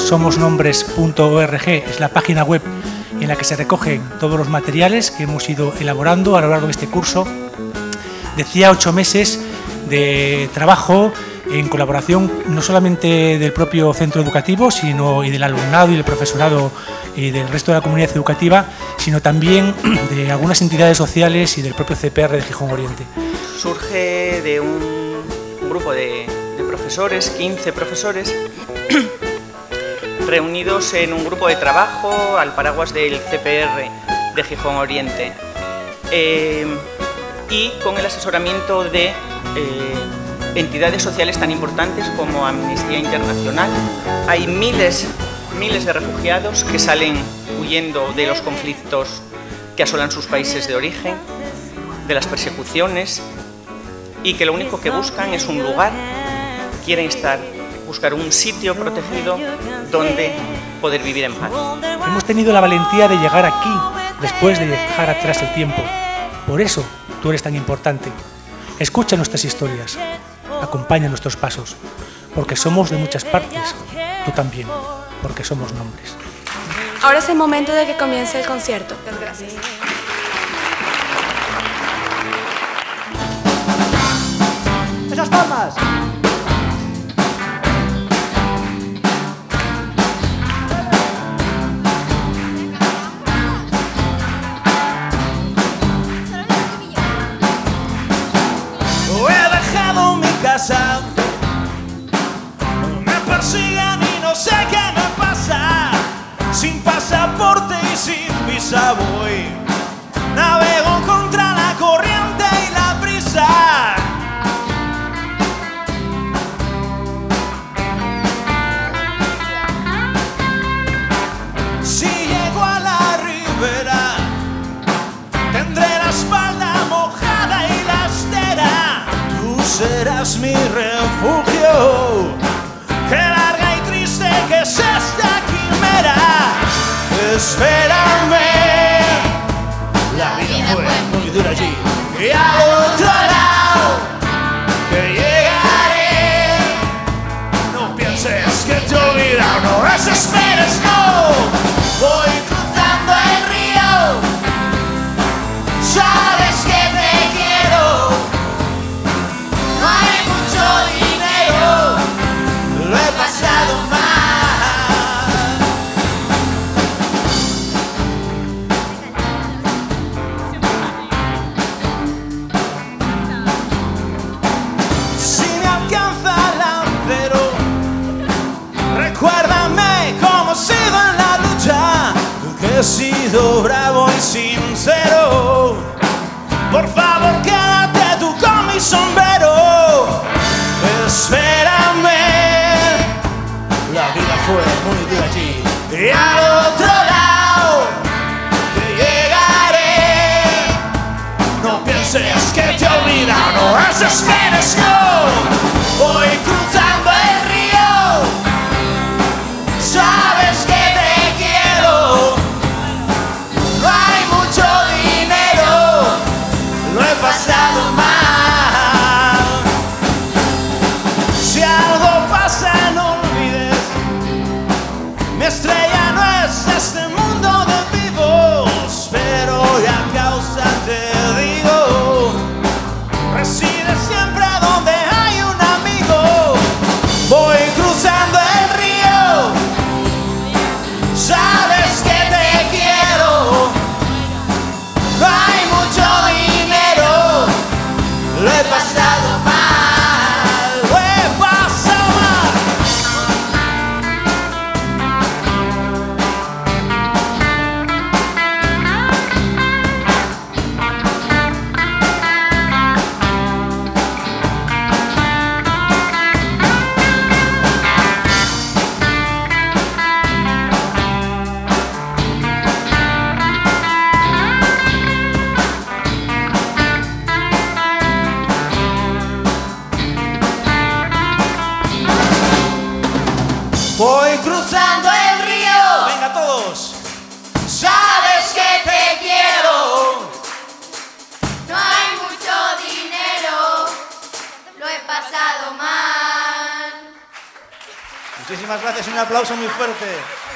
somosnombres.org, es la página web en la que se recogen todos los materiales que hemos ido elaborando a lo largo de este curso. Decía 8 meses de trabajo en colaboración no solamente del propio centro educativo, sino y del alumnado y del profesorado y del resto de la comunidad educativa, sino también de algunas entidades sociales y del propio CPR de Gijón Oriente. Surge de un grupo de profesores, 15 profesores, reunidos en un grupo de trabajo al paraguas del CPR de Gijón Oriente y con el asesoramiento de entidades sociales tan importantes como Amnistía Internacional. Hay miles de refugiados que salen huyendo de los conflictos que asolan sus países de origen, de las persecuciones, y que lo único que buscan es un lugar, quieren buscar un sitio protegido donde poder vivir en paz. Hemos tenido la valentía de llegar aquí después de dejar atrás el tiempo. Por eso tú eres tan importante. Escucha nuestras historias, acompaña nuestros pasos, porque somos de muchas partes, tú también, porque somos nombres. Ahora es el momento de que comience el concierto. Gracias. ¡Esas palmas! Me persiguen y no sé qué me pasa. Sin pasaporte y sin visa voy. Navego contra la corriente y la brisa. Si llego a la ribera, tendré la espalda mojada y la estera. Tú serás mi refugio. Qué larga y triste que es esta quimera. Espérame. La vida fue muy dura allí. Y al otro lado que llegaré. No pienses que te he olvidado. No desesperes, no. Voy cruzando el río. Sabes que te quiero. No hay mucho dinero, lo he pasado mal. Si me alcanza el lancero, recuérdame cómo he sido en la lucha, que he sido bravo y sincero. Por favor, quédate tú con mi sombrero. Espérame. La vida fue muy dura allí. Y al otro lado que llegaré. No pienses que te he olvidado. No desesperes, no. Voy cruzando el río. Sabes que te quiero. No hay mucho dinero. Lo he pasado mal. Si algo pasa, no olvides. Mi estrella no es este mundo de vivos. Pero ya a causa te digo, reside siempre donde hay un amigo. Voy cruzando el río. Sabes que te quiero. No hay mucho dinero. Lo he pasado mal. Lo he pasado mal. Voy cruzando el río. Venga todos. Sabes que te quiero. No hay mucho dinero, lo he pasado mal. Muchísimas gracias y un aplauso muy fuerte.